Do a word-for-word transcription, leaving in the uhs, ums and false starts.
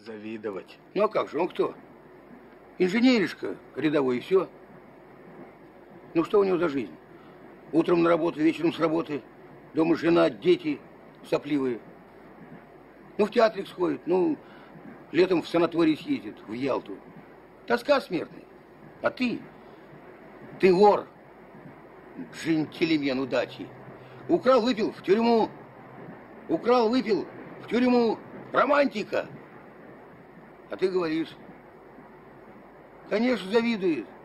завидовать. Ну а как же, он кто? Инженеришка рядовой и все. Ну что у него за жизнь? Утром на работу, вечером с работы. Дома жена, дети сопливые. Ну в театрик сходит, ну летом в санаторий съездит, в Ялту. Тоска смертная. А ты, ты вор, джентльмен удачи. Украл, выпил, в тюрьму. Украл, выпил, в тюрьму. Романтика. А ты говоришь, конечно, завидует.